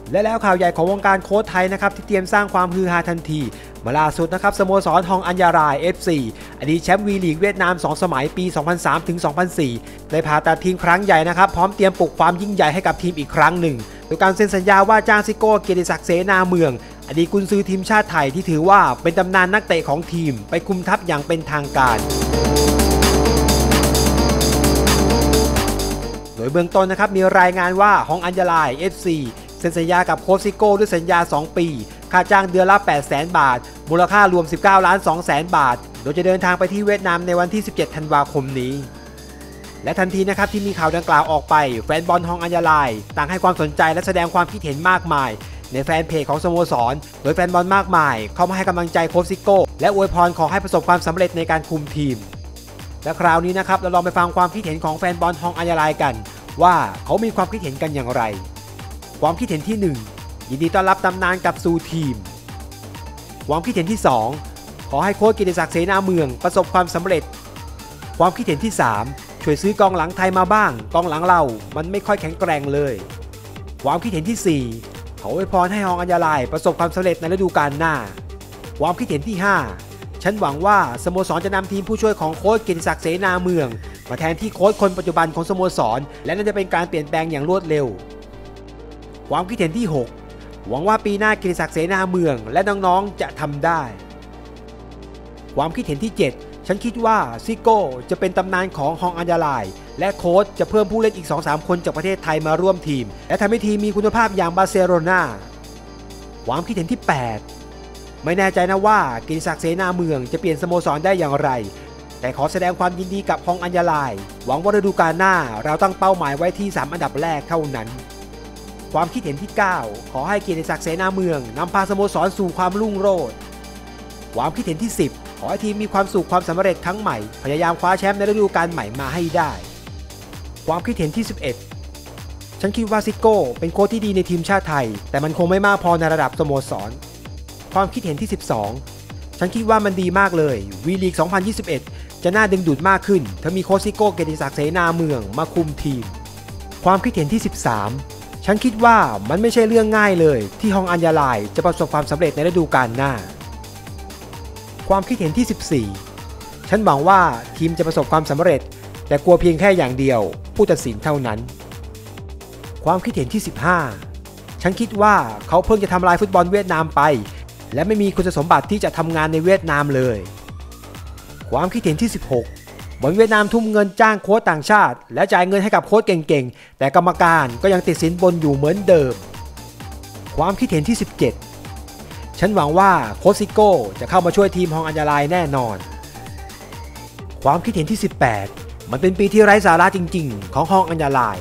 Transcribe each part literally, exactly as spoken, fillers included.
และแล้วข่าวใหญ่ของวงการโค้ชไทยนะครับที่เตรียมสร้างความฮือฮาทันทีมาล่าสุดนะครับสโมสรฮองอัญญาราย เอฟ ซี อดีตแชมป์วีลีกเวียดนามสองสมัยปี สองพันสาม ถึง สองพันสี่ ได้ผ่าตัดทีมครั้งใหญ่นะครับพร้อมเตรียมปลุกความยิ่งใหญ่ให้กับทีมอีกครั้งหนึ่งโดยการเซ็นสัญญาว่าจ้างซิโก้เกียรติศักดิ์เสนาเมืองอดีตกุนซือทีมชาติไทยที่ถือว่าเป็นตำนานนักเตะของทีมไปคุมทัพอย่างเป็นทางการโดยเบื้องต้นนะครับมีรายงานว่าฮองอัญญาราย เอฟ ซี เซ็นสัญญากับโค้ชซิโก้ด้วยสัญญาสองปีค่าจ้างเดือนละ แปดแสน บาทมูลค่ารวม สิบเก้าล้านสองแสน บาทโดยจะเดินทางไปที่เวียดนามในวันที่ สิบเจ็ด ธันวาคมนี้และทันทีนะครับที่มีข่าวดังกล่าวออกไปแฟนบอลฮองอัญญารายต่างให้ความสนใจและแสดงความคิดเห็นมากมายในแฟนเพจของสโมสรโดยแฟนบอลมากมายเข้ามาให้กำลังใจโค้ชซิโก้และอวยพรขอให้ประสบความสำเร็จในการคุมทีมและคราวนี้นะครับเราลองไปฟังความคิดเห็นของแฟนบอลฮองอัญญารายกันว่าเขามีความคิดเห็นกันอย่างไรความคิดเห็นที่หนึ่งยินดีต้อนรับตำนานกลับสู่ทีมความคิดเห็นที่สองขอให้โค้ชเกียรติศักดิ์เสนาเมืองประสบความสำเร็จความคิดเห็นที่สามช่วยซื้อกองหลังไทยมาบ้างกองหลังเรามันไม่ค่อยแข็งแกร่งเลยความคิดเห็นที่สี่ขออวยพรให้ฮองอัญญารายประสบความสำเร็จในฤดูกาลหน้าความคิดเห็นที่ห้าฉันหวังว่าสโมสรจะนำทีมผู้ช่วยของโค้ชเกียรติศักดิ์เสนาเมืองมาแทนที่โค้ชคนปัจจุบันของสโมสรและน่าจะเป็นการเปลี่ยนแปลงอย่างรวดเร็วความคิดเห็นที่หกหวังว่าปีหน้าเกียรติศักดิ์เสนาเมืองและน้องๆจะทำได้ความคิดเห็นที่เจ็ดฉันคิดว่าซิโก้จะเป็นตำนานของฮองอัญญารายและโค้ชจะเพิ่มผู้เล่นอีก สองถึงสาม คนจากประเทศไทยมาร่วมทีมและทำให้ทีมมีคุณภาพอย่างบาร์เซโลนาความคิดเห็นที่แปดไม่แน่ใจนะว่าเกียรติศักดิ์เสนาเมืองจะเปลี่ยนสโมสรได้อย่างไรแต่ขอแสดงความยินดีกับฮองอัญญารายหวังว่าฤดูกาลหน้าเราตั้งเป้าหมายไว้ที่สามอันดับแรกเท่านั้นความคิดเห็นที่เก้าขอให้เกียรติศักดิ์เสนาเมืองนำพาสโมสรสู่ความรุ่งโรจน์ความคิดเห็นที่สิบขอให้ทีมมีความสุขความสำเร็จครั้งใหม่พยายามคว้าแชมป์ในฤดูกาลใหม่มาให้ได้ความคิดเห็นที่สิบเอ็ดฉันคิดว่าซิโก้เป็นโค้ชที่ดีในทีมชาติไทยแต่มันคงไม่มากพอในระดับสโมสรความคิดเห็นที่สิบสองฉันคิดว่ามันดีมากเลยวีลีกสองพันยี่สิบเอ็ดจะน่าดึงดูดมากขึ้นถ้ามีโค้ชซิโก้เกียรติศักดิ์เสนาเมืองมาคุมทีมความคิดเห็นที่สิบสามฉันคิดว่ามันไม่ใช่เรื่องง่ายเลยที่ฮองอัญญารายจะประสบความสำเร็จในฤดูกาลหน้าความคิดเห็นที่สิบสี่ฉันหวังว่าทีมจะประสบความสำเร็จแต่กลัวเพียงแค่อย่างเดียวผู้ตัดสินเท่านั้นความคิดเห็นที่สิบห้าฉันคิดว่าเขาเพิ่งจะทำลายฟุตบอลเวียดนามไปและไม่มีคุณสมบัติที่จะทำงานในเวียดนามเลยความคิดเห็นที่สิบหกบอลเวียดนามทุ่มเงินจ้างโค้ชต่างชาติและจ่ายเงินให้กับโค้ชเก่งๆแต่กรรมการก็ยังติดสินบนอยู่เหมือนเดิมความคิดเห็นที่สิบเจ็ดฉันหวังว่าโค้ชซิโก้จะเข้ามาช่วยทีมฮองอัญญารายแน่นอนความคิดเห็นที่สิบแปดมันเป็นปีที่ไร้สาระจริงๆของฮองอัญญาราย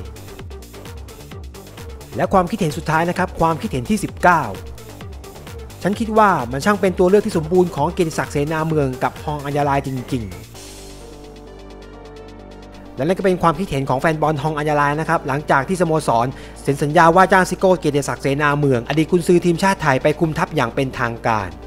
และความคิดเห็นสุดท้ายนะครับความคิดเห็นที่สิบเก้าฉันคิดว่ามันช่างเป็นตัวเลือกที่สมบูรณ์ของเกียรติศักดิ์เสนาเมืองกับฮองอัญญารายจริงๆและนั่นก็เป็นความคิดเห็นของแฟนบอลฮองอัญญารายนะครับหลังจากที่สโมสรเซ็นสัญญาว่าจ้างซิโก้เกียรติศักดิ์เสนาเมืองอดีตกุนซือทีมชาติไทยไปคุมทัพอย่างเป็นทางการ